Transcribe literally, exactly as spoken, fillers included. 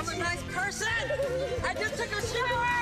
I'm a nice person. I just took a shower.